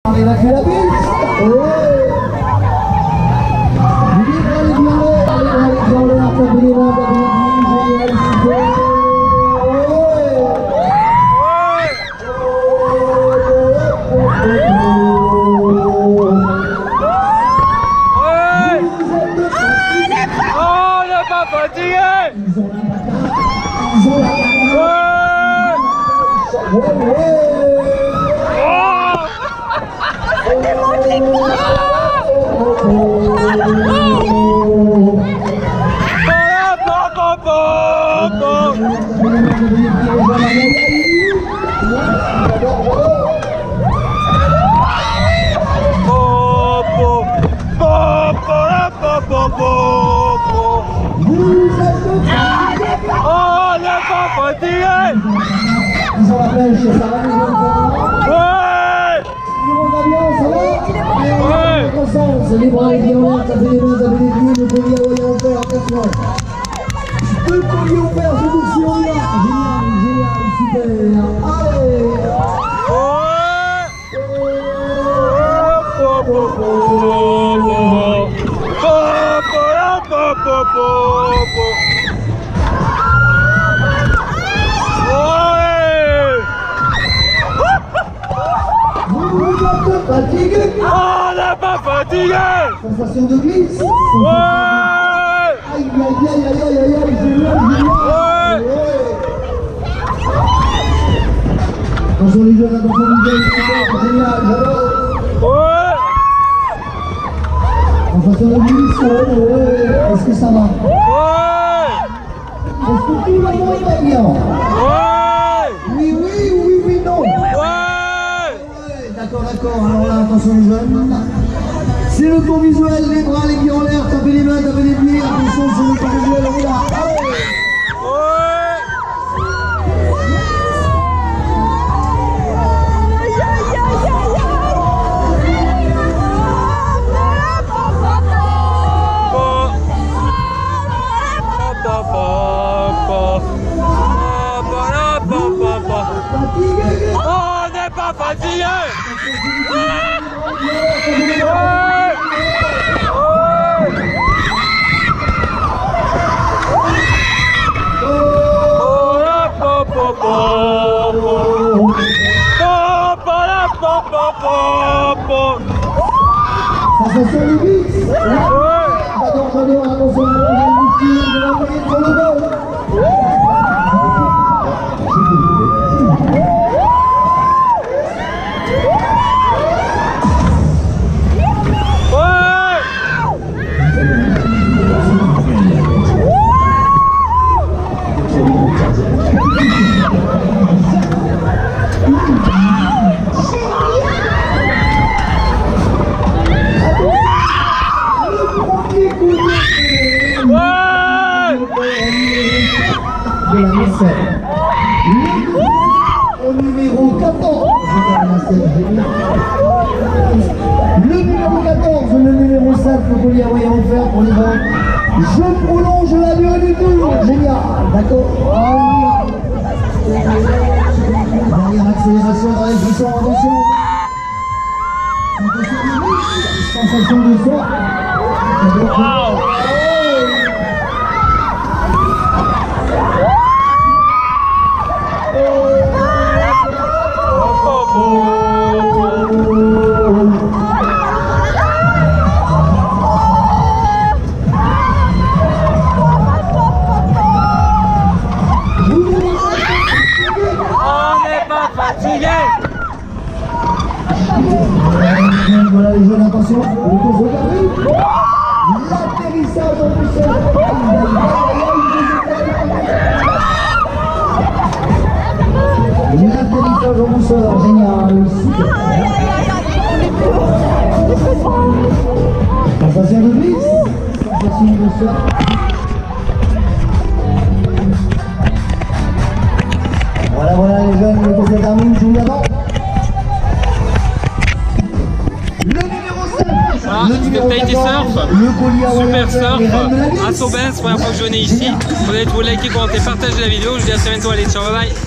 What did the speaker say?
Il a fait la bise. Ils ont la pêche, ça va les enfants? Ouais! Ça va? Ouais! Les bras, les pieds en l'air, ça fait les mains, ça fait les pieds, le collier à voyer en fer, attention! Le collier en fer, c'est aussi on y va! Génial, génial, super! Allez! Fatigué. Oh, on n'a pas fatigué. Sensation de glisse. Ouais. Aïe, aïe, aïe, aïe, aïe, aïe, aïe, génial, génial. Ouais. Attention les jeunes, génial, j'adore. Ouais. Sensation de glisse, ouais. Est-ce que ça va? Ouais. Est-ce que tout le monde va bien? Ouais. Oui, oui, oui, oui, non. D'accord, d'accord, alors là, attention les jeunes. C'est le tour visuel, les bras, les pieds en l'air, tapez les mains, tapez les pieds, attention, c'est le tour visuel, on est là. Allez. On n'est pas fatigué. Sensation de glisse. J'adore, j'adore, attention, je vais l'envoyer sur le bol. De la nacelle. Au numéro 14. Le numéro 14, le numéro 5, le collier à voyer en fer pour les bancs. Je prolonge la durée du tour. Génial. D'accord. Dernière accélération dans les frissons, attention. Sensation de soi. Wow. Voilà les jeunes, attention, le tour de l'atterrissage en douceur. L'atterrissage en douceur, génial, super. Sensation de glisse, sensation de douceur. Voilà, voilà les jeunes, le tour se termine, je vous l'avance. C'était Tahiti Surf, super surf, à Saubens, première fois que je venais ici. Vous allez trouver, liker, commenter, partager la vidéo. Je vous dis à très bientôt, allez, ciao, bye bye.